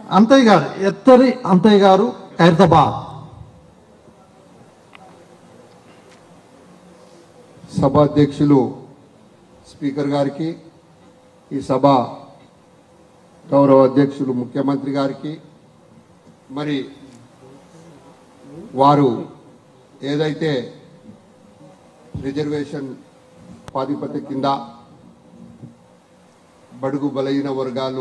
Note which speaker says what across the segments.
Speaker 1: అంతయ్య గారు, ఎత్తరి అంతయ్య గారు, ఖైరతాబాద్.
Speaker 2: సభాధ్యక్షులు స్పీకర్ గారికి, ఈ సభ గౌరవ అధ్యక్షులు ముఖ్యమంత్రి గారికి, మరి వారు ఏదైతే రిజర్వేషన్ ప్రాతిపదిక కింద బడుగు బలహీన వర్గాలు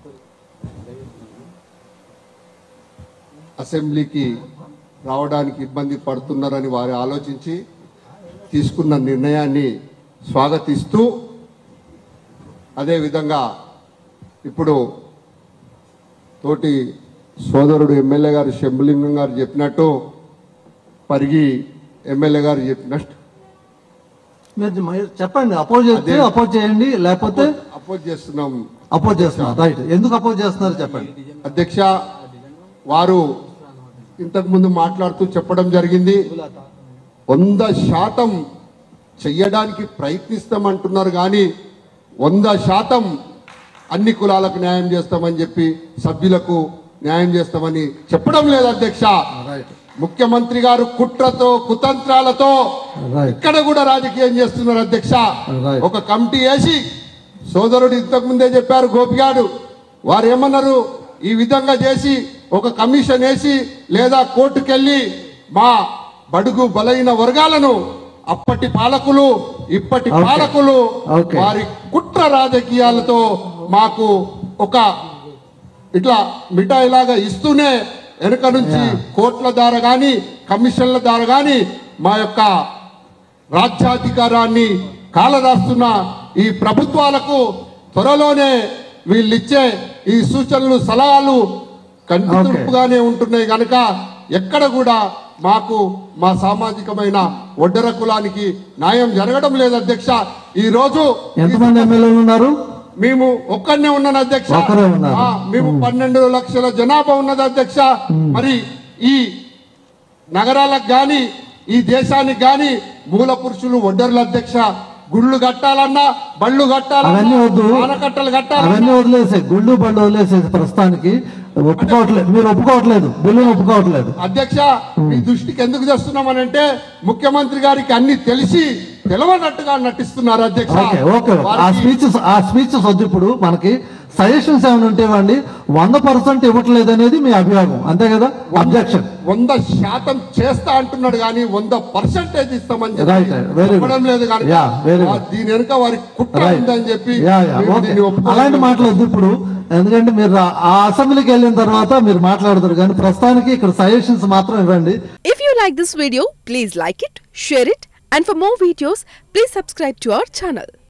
Speaker 2: అసెంబ్లీకి రావడానికి ఇబ్బంది పడుతున్నారని వారు ఆలోచించి తీసుకున్న నిర్ణయాన్ని స్వాగతిస్తూ, అదేవిధంగా ఇప్పుడు తోటి సోదరుడు ఎమ్మెల్యే గారు శంభులింగం గారు చెప్పినట్టు, పరిగి ఎమ్మెల్యే గారు చెప్పినట్టు
Speaker 1: మీరు చెప్పండి. అపోజ్ చేస్తే అపోజ్ చేయండి, లేకపోతే
Speaker 2: అపోజ్ చేస్తున్నాం.
Speaker 1: అపోజ్ చేస్తున్నారు. రైట్. ఎందుకు అపోజ్ చేస్తున్నారు చెప్పండి.
Speaker 2: అధ్యక్ష, వారు ఇంతకుముందు మాట్లాడుతూ చెప్పడం జరిగింది, 100% చెయ్యడానికి ప్రయత్నిస్తామంటున్నారు కానీ 100% అన్ని కులాలకు న్యాయం చేస్తామని చెప్పి, సభ్యులకు న్యాయం చేస్తామని చెప్పడం లేదు అధ్యక్ష. ముఖ్యమంత్రి గారు కుట్రతో కుతంత్రాలతో ఇక్కడ కూడా రాజకీయం చేస్తున్నారు అధ్యక్ష. ఒక కమిటీ వేసి, సోదరుడు ఇంతకు ముందే చెప్పారు గోపిగాడు, వారు ఏమన్నారు, ఈ విధంగా చేసి ఒక కమిషన్ వేసి లేదా కోర్టుకెళ్ళి మా బడుగు బలైన వర్గాలను అప్పటి పాలకులు ఇప్పటి పాలకులు వారి కుట్ర రాజకీయాలతో మాకు ఒక ఇట్లా మిఠాయిలాగా ఇస్తూనే వెనుక నుంచి కోర్టుల ద్వారా కానీ కమిషన్ల ద్వారా కానీ మా యొక్క రాజ్యాధికారాన్ని కాలరాస్తున్న ఈ ప్రభుత్వాలకు త్వరలోనే వీళ్ళిచ్చే ఈ సూచనలు సలహాలు కంటితుడుపుగానే ఉంటున్నాయి కనుక ఎక్కడ కూడా మాకు మా సామాజికమైన ఒడ్డర కులానికి న్యాయం జరగడం లేదు అధ్యక్ష. ఈ రోజు
Speaker 1: ఎంతమంది ఎమ్మెల్యేలు ఉన్నారు?
Speaker 2: మేము ఒక్కడనే ఉన్నాను అధ్యక్ష. మేము 12 లక్షల జనాభా ఉన్నది అధ్యక్ష. మరి ఈ నగరాలకు గాని ఈ దేశానికి గాని మూల పురుషులు ఒడ్డర్లు అధ్యక్ష. గుళ్ళు కట్టాలన్నా, బళ్ళు కట్టాలన్నా, ఆనకట్టలు కట్టాలన్నా
Speaker 1: వదిలేసే గుళ్ళు బళ్ళు వదిలేసేసి ప్రస్తుతానికి ఒప్పుకోవట్లేదు. మీరు ఒప్పుకోవట్లేదు, బిల్లును ఒప్పుకోవట్లేదు
Speaker 2: అధ్యక్ష. మీ దృష్టికి ఎందుకు తెస్తున్నామనంటే ముఖ్యమంత్రి గారికి అన్ని తెలిసి తెలవనట్టుగా నటిస్తున్నారు అధ్యక్ష.
Speaker 1: ఆ స్పీచ్ వద్దు. ఇప్పుడు మనకి సజెషన్స్ ఏమైనా ఉంటేవండి. 100% ఇవ్వట్లేదు అనేది మీ అభియోగం, అంతే కదా? అబ్జెక్షన్.
Speaker 2: 100% చేస్తా అంటున్నాడు కానీ 100% ఇస్తామని చెప్పడం లేదు కానీ దీని వెనుక వారి కుట్ర ఉందని చెప్పి
Speaker 1: అలాంటి మాట్లాడద్దు ఇప్పుడు. ఎందుకంటే మీరు ఆ అసెంబ్లీకి వెళ్ళిన తర్వాత మీరు మాట్లాడతారు కానీ ప్రస్తుతానికి ఇక్కడ సజెషన్స్ మాత్రం ఇవ్వండి.
Speaker 3: If you like this video, please like it, share it, and for more videos, please subscribe to our channel.